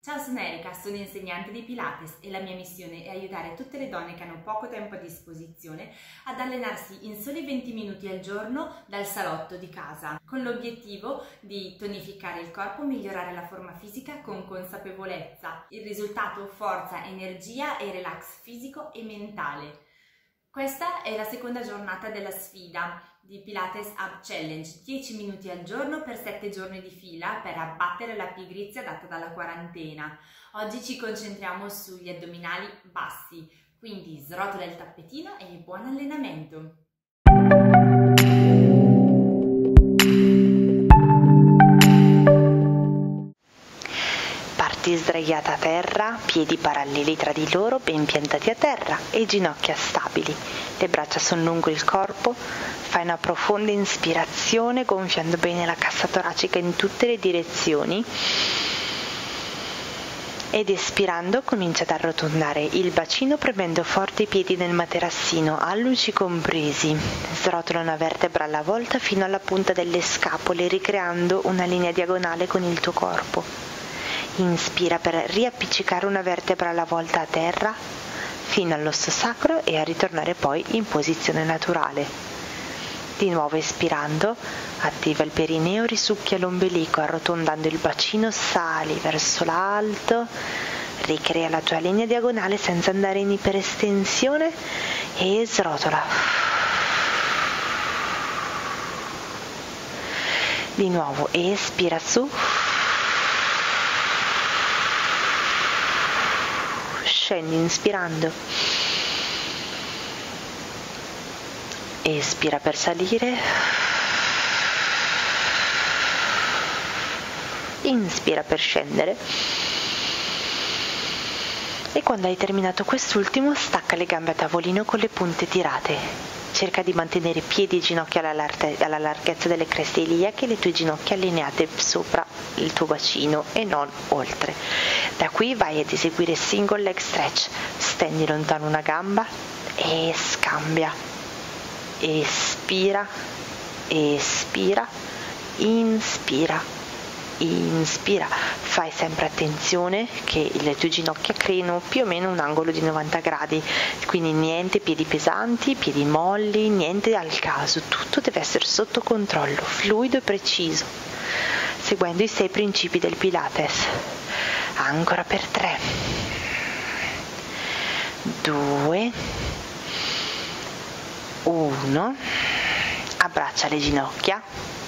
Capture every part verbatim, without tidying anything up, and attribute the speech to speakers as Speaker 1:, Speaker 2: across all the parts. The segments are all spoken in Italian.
Speaker 1: Ciao, sono Erika, sono insegnante di Pilates e la mia missione è aiutare tutte le donne che hanno poco tempo a disposizione ad allenarsi in soli venti minuti al giorno dal salotto di casa, con l'obiettivo di tonificare il corpo, migliorare la forma fisica con consapevolezza. Il risultato: forza, energia e relax fisico e mentale. Questa è la seconda giornata della sfida di Pilates Ab Challenge, dieci minuti al giorno per sette giorni di fila per abbattere la pigrizia data dalla quarantena. Oggi ci concentriamo sugli addominali bassi, quindi srotola il tappetino e buon allenamento!
Speaker 2: Parti sdraiata a terra, piedi paralleli tra di loro, ben piantati a terra e ginocchia stabili. Le braccia sono lungo il corpo, fai una profonda ispirazione gonfiando bene la cassa toracica in tutte le direzioni ed espirando comincia ad arrotondare il bacino premendo forte i piedi nel materassino, alluci compresi. Srotola una vertebra alla volta fino alla punta delle scapole, ricreando una linea diagonale con il tuo corpo. Inspira per riappiccicare una vertebra alla volta a terra fino all'osso sacro e a ritornare poi in posizione naturale. Di nuovo espirando, attiva il perineo, risucchia l'ombelico, arrotondando il bacino, sali verso l'alto, ricrea la tua linea diagonale senza andare in iperestensione e srotola. Di nuovo espira su. Scendi inspirando, espira per salire, inspira per scendere e quando hai terminato quest'ultimo stacca le gambe a tavolino con le punte tirate. Cerca di mantenere piedi e ginocchia alla, lar- alla larghezza delle creste iliache e le tue ginocchia allineate sopra il tuo bacino e non oltre. Da qui vai ad eseguire single leg stretch, stendi lontano una gamba e scambia, espira, espira, inspira, inspira. Fai sempre attenzione che le tue ginocchia creino più o meno un angolo di novanta gradi, quindi niente piedi pesanti, piedi molli, niente al caso, tutto deve essere sotto controllo, fluido e preciso, seguendo i sei principi del Pilates. Ancora per tre, due, uno, abbraccia le ginocchia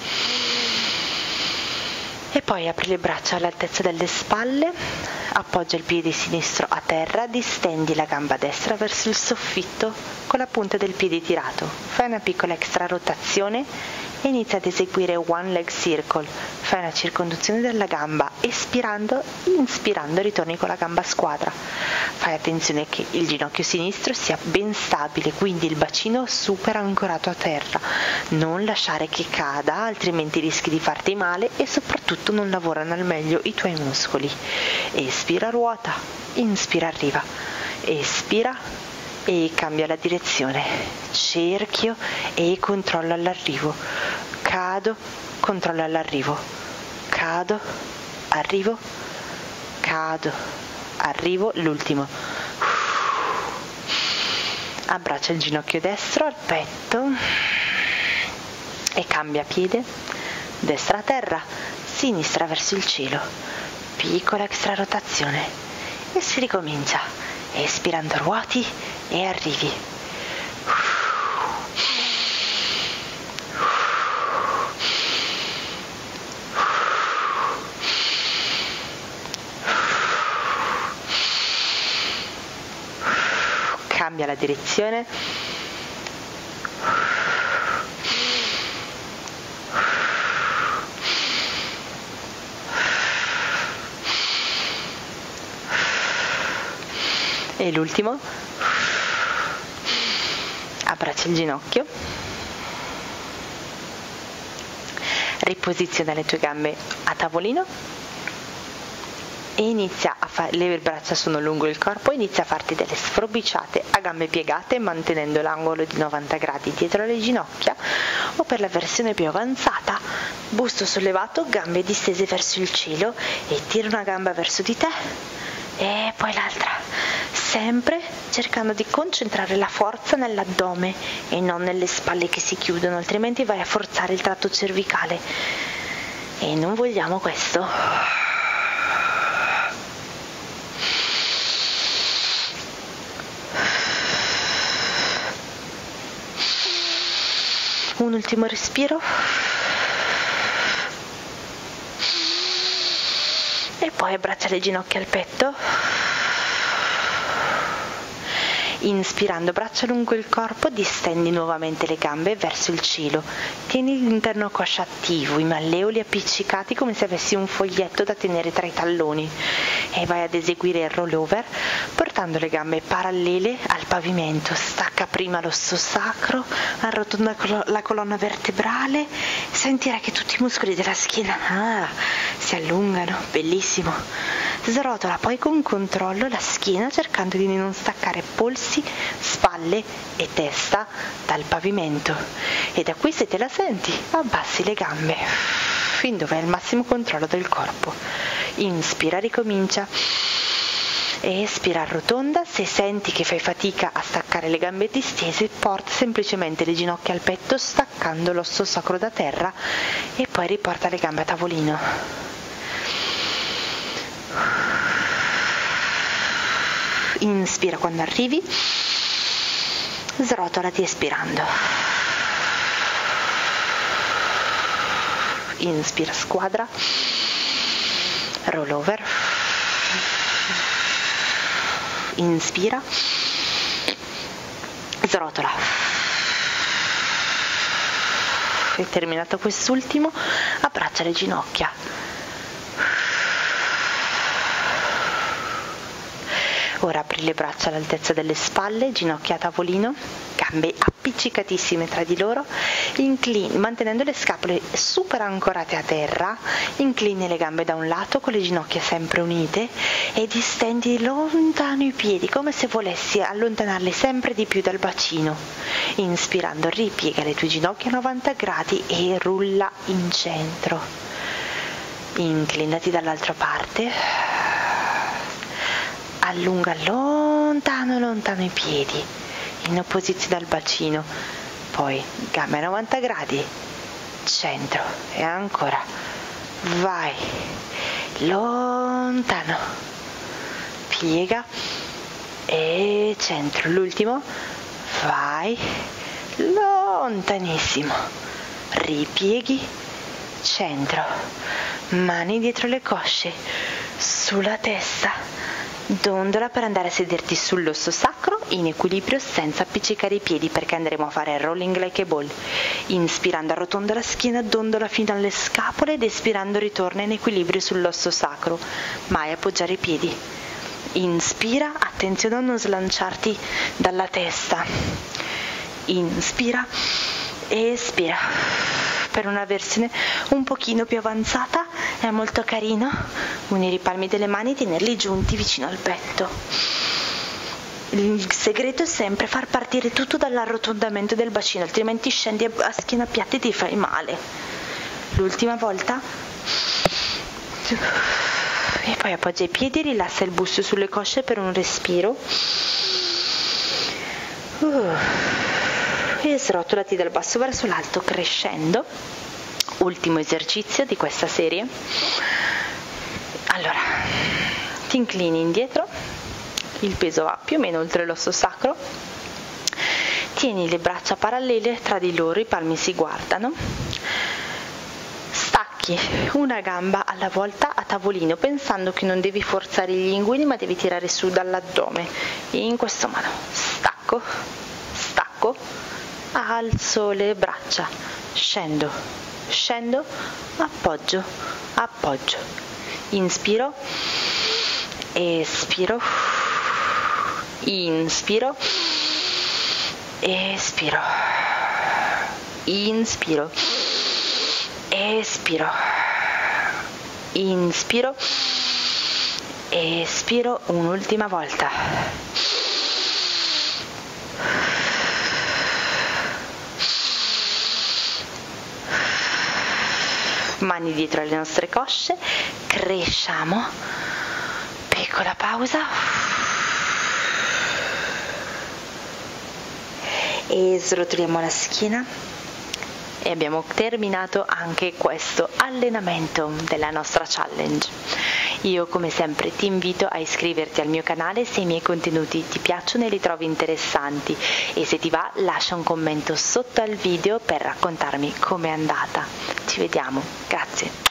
Speaker 2: e poi apri le braccia all'altezza delle spalle, appoggia il piede sinistro a terra, distendi la gamba destra verso il soffitto con la punta del piede tirato, fai una piccola extra rotazione e inizia ad eseguire one leg circle, fai una circonduzione della gamba, espirando, inspirando ritorni con la gamba a squadra. Fai attenzione che il ginocchio sinistro sia ben stabile, quindi il bacino super ancorato a terra, non lasciare che cada, altrimenti rischi di farti male e soprattutto non lavorano al meglio i tuoi muscoli. Espira, ruota, inspira, arriva, espira e cambia la direzione, cerchio e controllo all'arrivo, cado, controllo all'arrivo, cado, arrivo, cado, arrivo, l'ultimo. Abbraccia il ginocchio destro al petto e cambia piede, destra a terra, sinistra verso il cielo, piccola extra rotazione e si ricomincia, espirando ruoti e arrivi. Cambia la direzione. E l'ultimo. Abbraccia il ginocchio. Riposiziona le tue gambe a tavolino. e inizia a fare, le braccia sono lungo il corpo, inizia a farti delle sforbiciate a gambe piegate mantenendo l'angolo di novanta gradi dietro le ginocchia, o per la versione più avanzata, busto sollevato, gambe distese verso il cielo e tira una gamba verso di te e poi l'altra, sempre cercando di concentrare la forza nell'addome e non nelle spalle che si chiudono, altrimenti vai a forzare il tratto cervicale e non vogliamo questo. Un ultimo respiro e poi abbraccia le ginocchia al petto, inspirando braccia lungo il corpo, distendi nuovamente le gambe verso il cielo, tieni l'interno coscia attivo, i malleoli appiccicati come se avessi un foglietto da tenere tra i talloni e vai ad eseguire il rollover portando le gambe parallele al pavimento. Stacca prima l'osso sacro, arrotonda la colonna vertebrale, sentirai che tutti i muscoli della schiena ah, si allungano, bellissimo. Srotola poi con controllo la schiena cercando di non staccare polsi, spalle e testa dal pavimento e da qui, se te la senti, abbassi le gambe fin dove hai il massimo controllo del corpo. Inspira, ricomincia. Espira, arrotonda. Se senti che fai fatica a staccare le gambe distese, porta semplicemente le ginocchia al petto staccando l'osso sacro da terra e poi riporta le gambe a tavolino. Inspira quando arrivi, srotolati espirando. Inspira, squadra, rollover. Inspira, srotola. E terminato quest'ultimo, abbraccia le ginocchia. Ora apri le braccia all'altezza delle spalle, ginocchia a tavolino, gambe appiccicatissime tra di loro, inclini, mantenendo le scapole super ancorate a terra, inclini le gambe da un lato con le ginocchia sempre unite e distendi lontano i piedi come se volessi allontanarli sempre di più dal bacino. Inspirando ripiega le tue ginocchia a novanta gradi e rulla in centro. Inclinati dall'altra parte. Allunga lontano lontano i piedi in opposizione al bacino, poi gambe a novanta gradi, centro e ancora, vai lontano, piega e centro, l'ultimo, vai lontanissimo, ripieghi, centro, mani dietro le cosce, sulla testa, dondola per andare a sederti sull'osso sacro in equilibrio senza appiccicare i piedi, perché andremo a fare rolling like a ball. Inspirando arrotonda la schiena, dondola fino alle scapole ed espirando ritorna in equilibrio sull'osso sacro, mai appoggiare i piedi. Inspira, attenzione a non slanciarti dalla testa. Inspira e espira. Per una versione un pochino più avanzata è molto carino unire i palmi delle mani e tenerli giunti vicino al petto. Il segreto è sempre far partire tutto dall'arrotondamento del bacino, altrimenti scendi a schiena piatta e ti fai male. L'ultima volta. E poi appoggia i piedi, rilassa il busto sulle cosce per un respiro. Uh. E srotolati dal basso verso l'alto crescendo. Ultimo esercizio di questa serie. Allora, ti inclini indietro, il peso va più o meno oltre l'osso sacro, tieni le braccia parallele tra di loro, i palmi si guardano, stacchi una gamba alla volta a tavolino pensando che non devi forzare gli inguini ma devi tirare su dall'addome, in questo modo stacco, stacco, alzo le braccia, scendo, scendo, appoggio, appoggio, inspiro, espiro, inspiro, espiro, inspiro, espiro, inspiro, Espiro un'ultima volta. Mani dietro alle nostre cosce, cresciamo, piccola pausa e srotoliamo la schiena e abbiamo terminato anche questo allenamento della nostra challenge. Io come sempre ti invito a iscriverti al mio canale se i miei contenuti ti piacciono e li trovi interessanti, e se ti va lascia un commento sotto al video per raccontarmi com'è andata. Ci vediamo, grazie.